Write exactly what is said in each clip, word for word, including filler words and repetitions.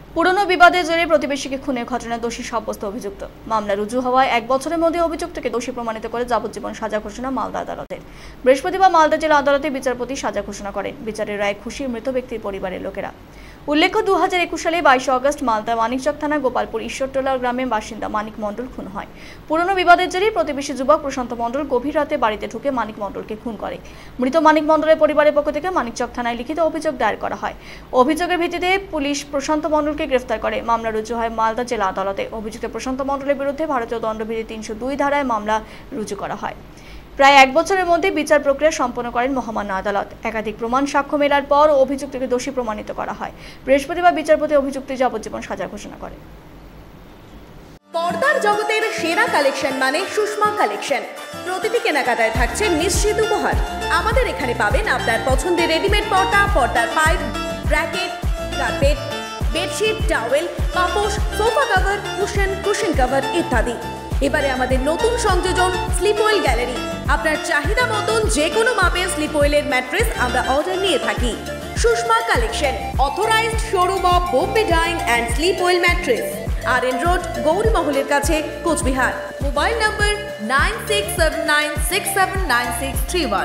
পুরনো বিবাদের জেরে প্রতিবেশীকে খুনের ঘটনায় দোষী সাব্যস্ত অভিযুক্ত। মামলা রুজু হওয়ায় এক বছরের মধ্যে অভিযুক্তকে দোষী প্রমাণিত করে যাবজ্জীবন সাজা ঘোষণা মালদা আদালতের। বৃহস্পতিবার মালদা জেলা আদালতে বিচারপতি সাজা ঘোষণা করেন। বিচারের রায়ে খুশি মৃত ব্যক্তির পরিবারের লোকেরা। উল্লেখ্য দু হাজার একুশ সালে বাইশে অগস্ট মালদা মানিকচক থানা গোপালপুর ঈশ্বরটোলা গ্রামের বাসিন্দা মানিক মণ্ডল খুন হয়। পুরনো বিবাদের জেরে প্রতিবেশী যুবক প্রশান্ত মণ্ডল গভীর রাতে বাড়িতে ঢুকে মানিক মণ্ডলকে খুন করে। মৃত মানিক মণ্ডলের পরিবারের পক্ষ থেকে মানিকচক থানায় লিখিত অভিযোগ দায়ের করা হয়। অভিযোগের ভিত্তিতে পুলিশ প্রশান্ত মণ্ডলকে গ্রেফতার করে। মামলা রুজু হয় মালদা জেলা আদালতে। অভিযুক্ত প্রশান্ত মণ্ডলের বিরুদ্ধে ভারতীয় দণ্ডবিধি তিনশো দুই ধারায় মামলা রুজু করা হয়। প্রায় এক বছরের মধ্যে বিচার প্রক্রিয়া সম্পন্ন করেন মহামান্য আদালত। একাধিক প্রমাণ সাক্ষ্য মেলার পর অভিযুক্তকে দোষী প্রমাণিত করা হয়। বৃহস্পতিবার বিচারপতি অভিযুক্ত যাবজ্জীবন সাজা ঘোষণা করেন। পর্দার জগতের সেরা কালেকশন মানে সুষমা কালেকশন। প্রতিটি কেনাকাটায় থাকছে নিশ্চিত উপহার। আমাদের এখানে পাবেন আপনার পছন্দের রেডিমেড পর্দা, পর্দার pipe, bracket, carpet, bedsheet, towel, পাপোশ, sofa cover, cushion, cushion cover ইত্যাদি। এবারে আমাদের নতুন সংযোজন স্লিপ ওয়েল গ্যালারি। আপনার চাহিদা মতন যে কোনো মাপের স্লিপ ওয়েলের ম্যাট্রেস আমরা অর্ডার নিয়ে থাকি। Sushma collection, authorised showroom of Bombay dyeing and Sleepwell mattress, R N road, Gauri মহলের কাছে, Coochbehar. Mobile number nine six seven nine six seven nine six three one.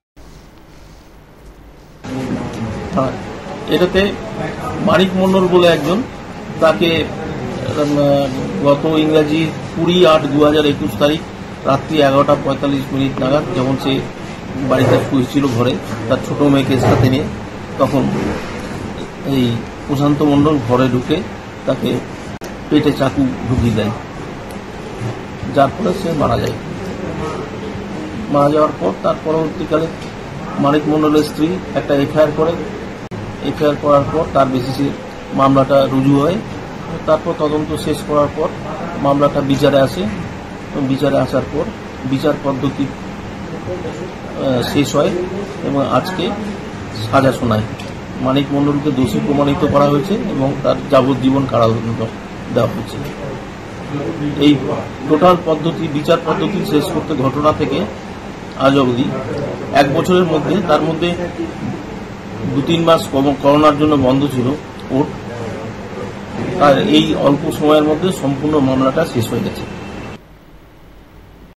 এটাতে মানিক মণ্ডল বলে একজন, তাকে গত ইংরাজি কুড়ি আট দু হাজার একুশ তারিখ রাত্রি এগারোটা পঁয়তাল্লিশ মিনিট নাগাদ যখন সে বাড়িতে শুয়েছিল ঘরে তার ছোট মেয়েকে সাথে নিয়ে, তখন এই প্রশান্ত মণ্ডল ঘরে ঢুকে তাকে পেটে চাকু ঢুকিয়ে দেয়, যার ফলে সে মারা যায়। মারা যাওয়ার পর তার পরবর্তীকালে মানিক মণ্ডলের স্ত্রী একটা এফআইআর করে। এফআইআর করার পর তার বেসিসে মামলাটা রুজু হয়। তারপর তদন্ত শেষ করার পর মামলাটা বিচারে আসে। বিচারে আসার পর বিচার পদ্ধতি শেষ হয় এবং আজকে সাজা শোনায়। মানিক মণ্ডলকে দোষী প্রমাণিত করা হয়েছে এবং তার যাবজ্জীবন কারাদণ্ড দেওয়া হয়েছে। এই টোটাল পদ্ধতি বিচার পদ্ধতি শেষ করতে ঘটনা থেকে আজ অবধি এক বছরের মধ্যে, তার মধ্যে দু তিন মাস করোনার জন্য বন্ধ ছিল কোর্ট, আর এই অল্প সময়ের মধ্যে সম্পূর্ণ মামলাটা শেষ হয়ে গেছে।